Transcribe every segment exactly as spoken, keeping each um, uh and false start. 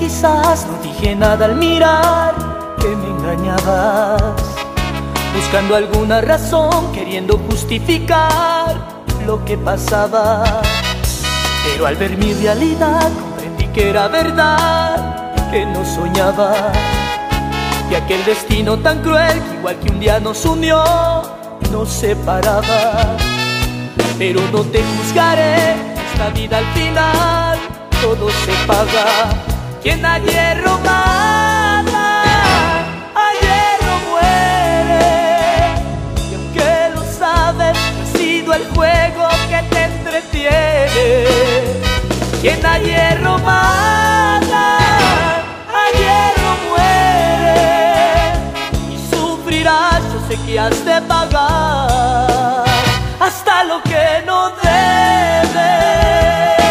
quizás no dije nada al mirar que me engañabas, buscando alguna razón, queriendo justificar lo que pasaba. Pero al ver mi realidad comprendí que era verdad, que no soñaba, y aquel destino tan cruel que igual que un día nos unió, nos separaba. Pero no te juzgaré, esta vida al final todo se paga. Quien a hierro mata, a hierro muere. Y aunque lo sabes, ha sido el juego que te entretiene. Quien a hierro mata, a hierro muere. Y sufrirás, yo sé que has de pagar hasta lo que no debes.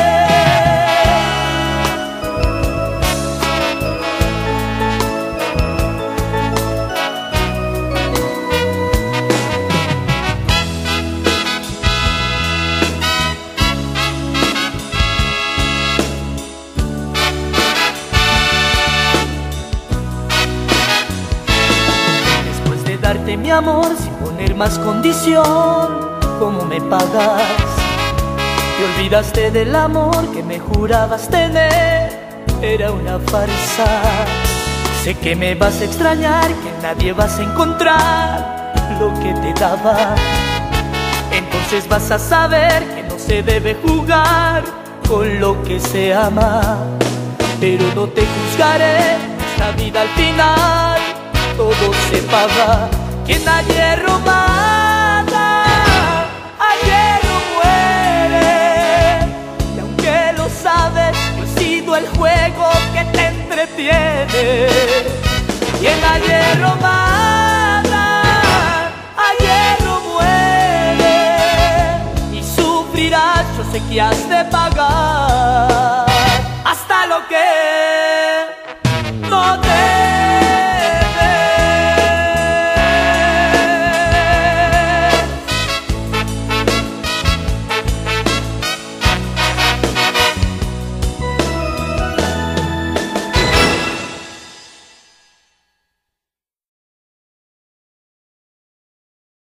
Darte mi amor sin poner más condición, ¿cómo me pagas? Te olvidaste del amor que me jurabas tener, era una farsa. Sé que me vas a extrañar, que en nadie vas a encontrar lo que te daba. Entonces vas a saber que no se debe jugar con lo que se ama. Pero no te juzgaré, esta vida al final todo se paga. Quien a hierro mata, a hierro muere. Y aunque lo sabes, yo he sido el juego que te entretiene. Quien a hierro mata, a hierro muere. Y sufrirás, yo sé que has de pagar